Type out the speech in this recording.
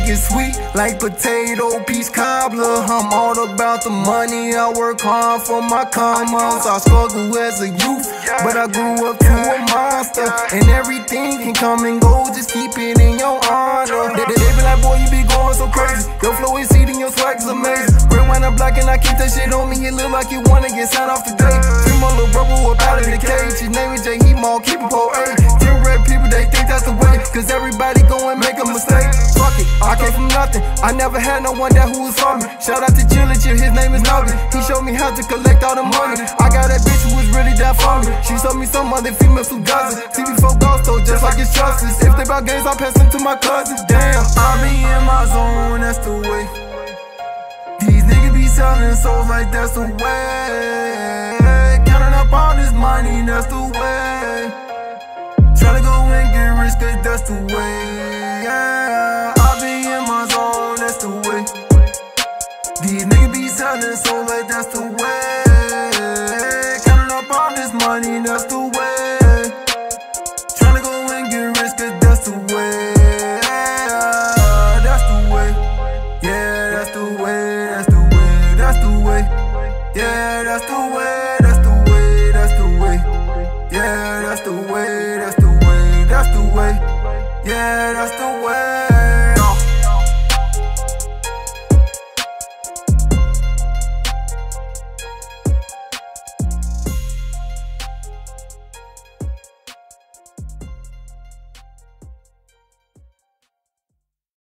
it sweet like potato, peach cobbler. I'm all about the money, I work hard for my commas. I struggle as a youth, but I grew up to a monster. And everything can come and go, just keep it in your honor. They be like, boy, you be going so crazy. Your flow is heating, your swag is amazing. Red, white, and black, and I keep that shit on me. It look like you wanna get signed off today. Three more little rubber up out of the cage. His name is J, he mall, keep it po A. 10 red people, they think that's the way, cause everybody go and make a mistake. Fuck it, I came from nothing. I never had no one that who was for me. Shout out to Chillin' Chill, his name is Nobby. He showed me how to collect all the money. I got that bitch who was really down for me. She showed me some other females who doesn't. TV4 Ghosto, just like it's justice. If they bout games, I pass them to my cousins. Damn, I be in my zone, that's the way. These niggas be selling souls like that's the way. Counting up all this money, that's the way. Tryna go and get rich, cause that's the way. Yeah, I be in my zone, that's the way. These niggas be selling souls like that's the way.